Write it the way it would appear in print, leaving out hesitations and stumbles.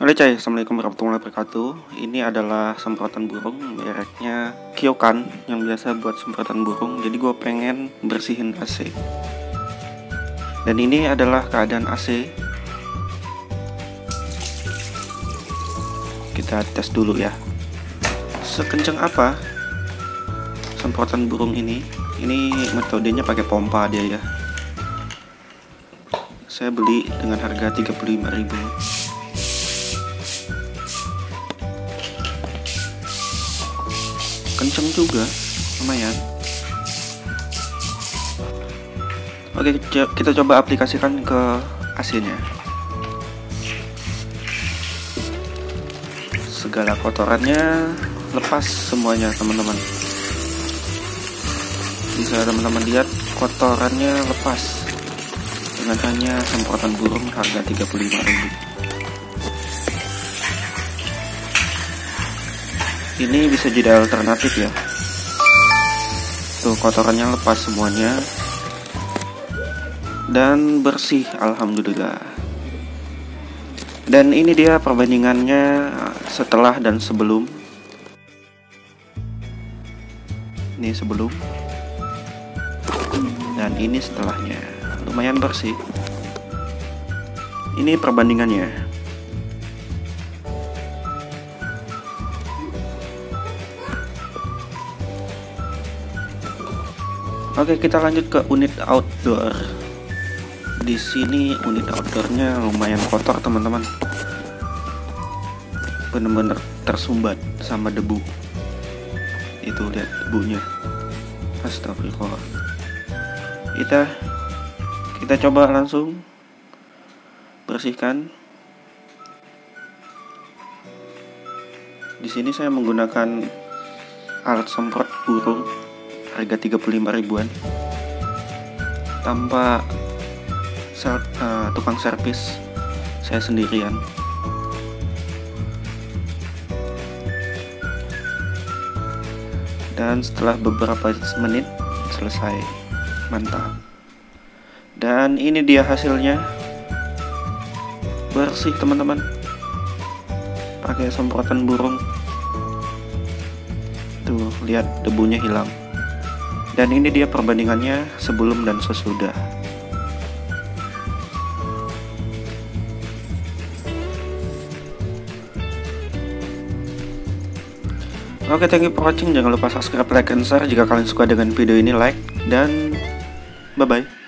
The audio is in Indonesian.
Halo Cai, assalamualaikum warahmatullahi wabarakatuh. Ini adalah semprotan burung mereknya Kyokan yang biasa buat semprotan burung. Jadi gue pengen bersihin AC. Dan ini adalah keadaan AC. Kita tes dulu ya. Sekencang apa semprotan burung ini? Ini metodenya pakai pompa dia ya. Saya beli dengan harga 35.000. Kenceng juga, lumayan. Oke, kita coba aplikasikan ke AC-nya. Segala kotorannya lepas semuanya, teman-teman. Bisa teman-teman lihat, kotorannya lepas dengan hanya semprotan burung harga 35.000. Ini bisa jadi alternatif ya. Tuh, kotorannya lepas semuanya dan bersih, alhamdulillah. Dan ini dia perbandingannya setelah dan sebelum. Ini sebelum dan ini setelahnya. Lumayan bersih. Ini perbandingannya. Oke, kita lanjut ke unit outdoor. Di sini unit outdoornya lumayan kotor, teman-teman. Bener-bener tersumbat sama debu. Itu lihat debunya. Astagfirullah. Kita coba langsung bersihkan. Di sini saya menggunakan alat semprot burung harga 35.000-an tanpa tukang servis, saya sendirian. Dan setelah beberapa menit selesai. Mantap. Dan ini dia hasilnya, bersih teman-teman, pakai semprotan burung. Tuh, lihat debunya hilang. Dan ini dia perbandingannya sebelum dan sesudah. Oke, thank you for watching. Jangan lupa subscribe, like, and share. Jika kalian suka dengan video ini, like, dan bye-bye.